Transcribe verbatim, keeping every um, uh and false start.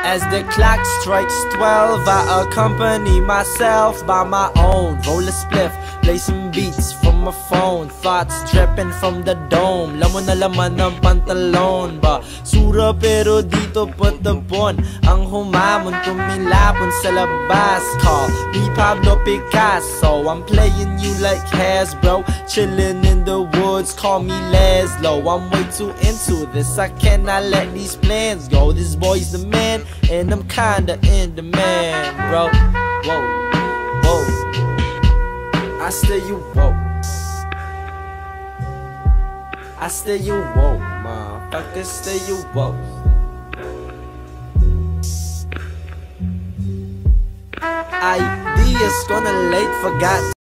As the clock strikes twelve, I accompany myself by my own. Roll a spliff, play some beats from my phone. Thoughts dripping from the dome. Laman na laman ng pantalon ba? Sura pero dito patapon. Ang humamon kumilapon sa labas. Call me Pablo Picasso. I'm playing you like Hasbro. Chillin' in the woods, call me Laszlo. I'm way too into this, I cannot let these plans go. This boy's the man, and I'm kinda in demand, bro. Whoa, whoa. I stay you woke. I stay you woke, motherfucker. Stay you woke. Ideas gonna late, forgot.